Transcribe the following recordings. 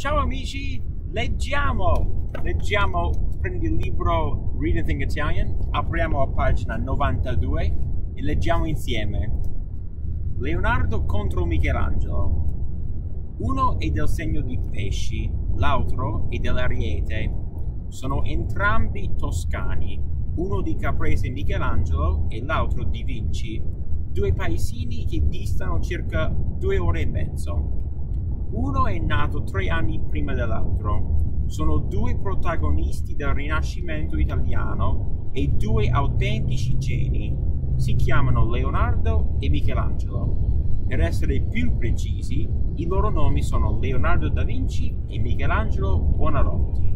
Ciao amici, leggiamo, prendi il libro Read and Think Italian, apriamo a pagina 92 e leggiamo insieme. Leonardo contro Michelangelo. Uno è del segno di pesci, l'altro è dell'ariete. Sono entrambi toscani, uno di Caprese Michelangelo e l'altro di Vinci, due paesini che distano circa 2 ore e mezzo. Uno è nato 3 anni prima dell'altro. Sono due protagonisti del Rinascimento italiano e due autentici geni. Si chiamano Leonardo e Michelangelo. Per essere più precisi, i loro nomi sono Leonardo da Vinci e Michelangelo Buonarroti.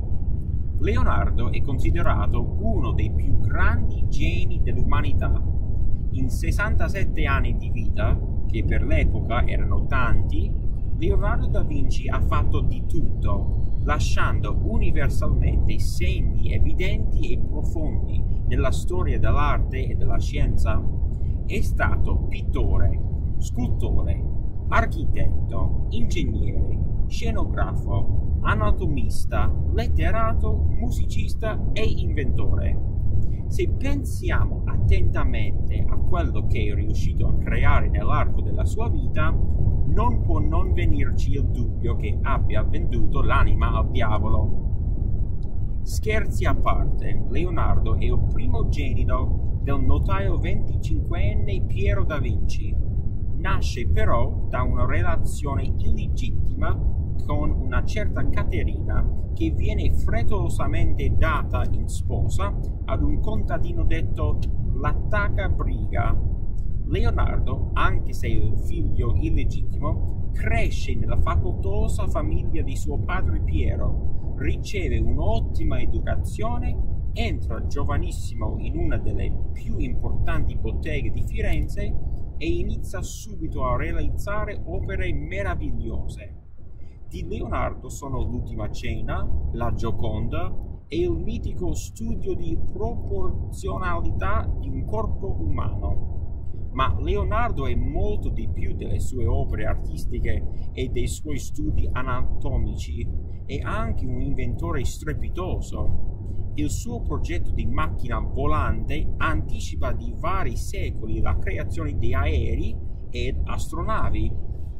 Leonardo è considerato uno dei più grandi geni dell'umanità. In 67 anni di vita, che per l'epoca erano tanti, Leonardo da Vinci ha fatto di tutto, lasciando universalmente segni evidenti e profondi nella storia dell'arte e della scienza. È stato pittore, scultore, architetto, ingegnere, scenografo, anatomista, letterato, musicista e inventore. Se pensiamo attentamente a quello che è riuscito a creare nell'arco della sua vita, non può non venirci il dubbio che abbia venduto l'anima al diavolo. Scherzi a parte, Leonardo è il primogenito del notaio 25enne Piero da Vinci. Nasce però da una relazione illegittima con una certa Caterina che viene frettolosamente data in sposa ad un contadino detto Lattacabriga. Leonardo, anche se è un figlio illegittimo, cresce nella facoltosa famiglia di suo padre Piero, riceve un'ottima educazione, entra giovanissimo in una delle più importanti botteghe di Firenze e inizia subito a realizzare opere meravigliose. Di Leonardo sono L'Ultima Cena, La Gioconda e il mitico studio di proporzionalità di un corpo umano. Ma Leonardo è molto di più delle sue opere artistiche e dei suoi studi anatomici, è anche un inventore strepitoso. Il suo progetto di macchina volante anticipa di vari secoli la creazione di aerei ed astronavi.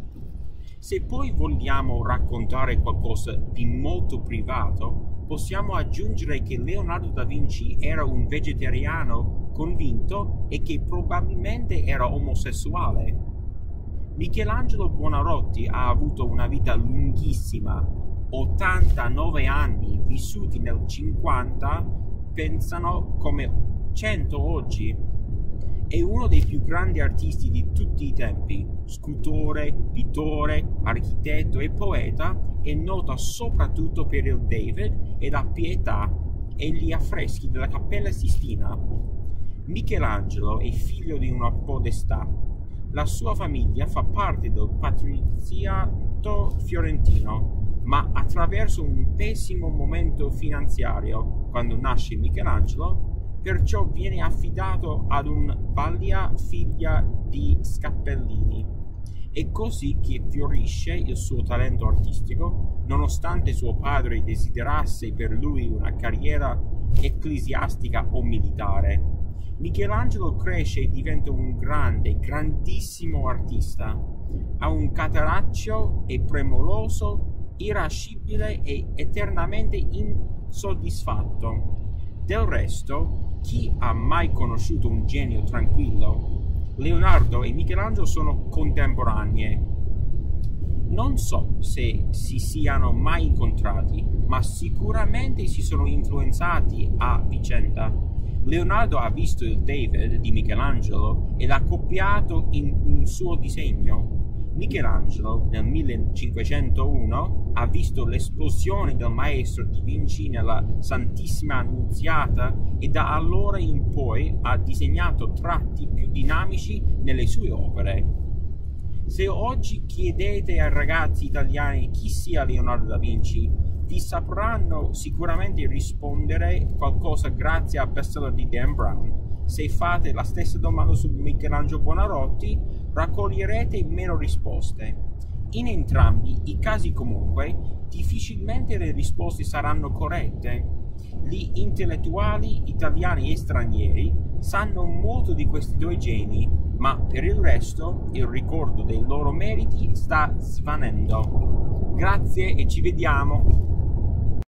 Se poi vogliamo raccontare qualcosa di molto privato, possiamo aggiungere che Leonardo da Vinci era un vegetariano convinto e che probabilmente era omosessuale. Michelangelo Buonarroti ha avuto una vita lunghissima, 89 anni, vissuti nel 50, pensano come 100 oggi. È uno dei più grandi artisti di tutti i tempi, scultore, pittore, architetto e poeta, è nota soprattutto per il David e la Pietà e gli affreschi della Cappella Sistina. Michelangelo è figlio di una podestà. La sua famiglia fa parte del patriziato fiorentino, ma attraverso un pessimo momento finanziario quando nasce Michelangelo, perciò viene affidato ad un balia figlia di Scappellini. È così che fiorisce il suo talento artistico, nonostante suo padre desiderasse per lui una carriera ecclesiastica o militare. Michelangelo cresce e diventa un grandissimo artista. Ha un carattere è premuroso, irascibile e eternamente insoddisfatto. Del resto, chi ha mai conosciuto un genio tranquillo? Leonardo e Michelangelo sono contemporanei. Non so se si siano mai incontrati, ma sicuramente si sono influenzati a vicenda. Leonardo ha visto il David di Michelangelo e l'ha copiato in un suo disegno. Michelangelo nel 1501 ha visto l'esplosione del maestro di Vinci nella Santissima Annunziata e da allora in poi ha disegnato tratti più dinamici nelle sue opere. Se oggi chiedete ai ragazzi italiani chi sia Leonardo da Vinci, vi sapranno sicuramente rispondere qualcosa grazie al bestseller di Dan Brown. Se fate la stessa domanda su Michelangelo Buonarroti, raccoglierete meno risposte. In entrambi i casi comunque difficilmente le risposte saranno corrette. Gli intellettuali italiani e stranieri sanno molto di questi due geni, ma per il resto il ricordo dei loro meriti sta svanendo. Grazie e ci vediamo!